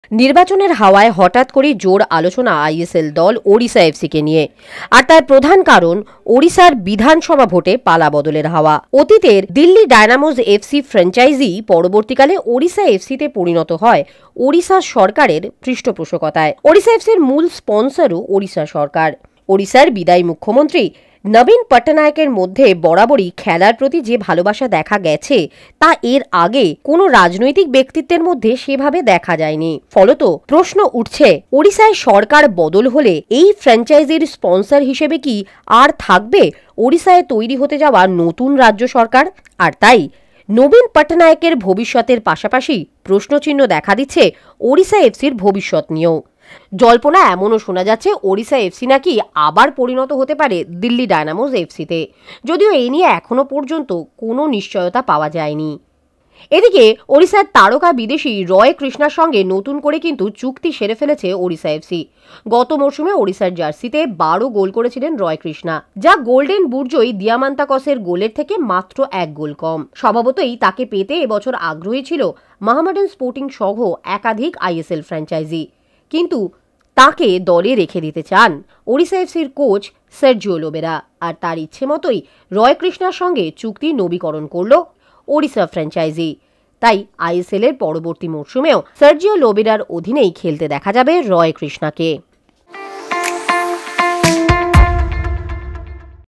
নির্বাচনের হাওয়ায় হঠাৎ করে জোর আলোচনা আইএসএল দল ওড়িশা এফসিকে নিয়ে। আর তার প্রধান কারণ ওড়িশার বিধানসভা ভোটে পালা বদলের হাওয়া। অতীতের দিল্লি ডায়নামোজ এফসি ফ্র্যাঞ্চাইজি পরবর্তীকালে ওড়িশা এফসিতে পরিণত হয় ওড়িশা সরকারের পৃষ্ঠপোষকতায়। ওড়িশা এফসির মূল স্পন্সরও ওড়িশা সরকার। ওড়িশার বিদায়ী মুখ্যমন্ত্রী নবীন পট্টনায়কের মধ্যে বরাবরই খেলার প্রতি যে ভালোবাসা দেখা গেছে তা এর আগে কোনো রাজনৈতিক ব্যক্তিত্বের মধ্যে সেভাবে দেখা যায়নি। ফলত প্রশ্ন উঠছে, ওড়িশায় সরকার বদল হলে এই ফ্র্যাঞ্চাইজির স্পন্সর হিসেবে কি আর থাকবে ওড়িশায় তৈরি হতে যাওয়া নতুন রাজ্য সরকার? আর তাই নবীন পট্টনায়কের ভবিষ্যতের পাশাপাশি প্রশ্নচিহ্ন দেখা দিচ্ছে ওড়িশা এফসির ভবিষ্যৎ নিয়েও। জল্পনা এমনও শোনা যাচ্ছে ওড়িশা এফসি নাকি আবার পরিণত হতে পারে দিল্লি ডায়নামোজ এফসিতে, যদিও এই নিয়ে এখনো পর্যন্ত কোনো নিশ্চয়তা পাওয়া যায়নি। এদিকে ওড়িশার তারকা বিদেশি রয় কৃষ্ণার সঙ্গে নতুন করে কিন্তু চুক্তি সেরে ফেলেছে ওড়িশা এফসি। গত মরশুমে ওড়িশার জার্সিতে 12 গোল করেছিলেন রয় কৃষ্ণা, যা গোল্ডেন বুটজয়ী দিয়ামান্তাকসের গোলের থেকে মাত্র 1 গোল কম। স্বভাবতই তাকে পেতে এবছর আগ্রহী ছিল মোহামেডান স্পোর্টিং সহ একাধিক আইএসএল ফ্র্যাঞ্চাইজি, কিন্তু তাকে দলে রেখে দিতে চান ওড়িশা এফসির কোচ সার্জিও লোবেরা। আর তার ইচ্ছে মতোই রয় কৃষ্ণার সঙ্গে চুক্তি নবীকরণ করল ওড়িশা ফ্র্যাঞ্চাইজি। তাই আইএসএল এর পরবর্তী মরশুমেও সার্জিও লোবেরার অধীনেই খেলতে দেখা যাবে রয় কৃষ্ণাকে।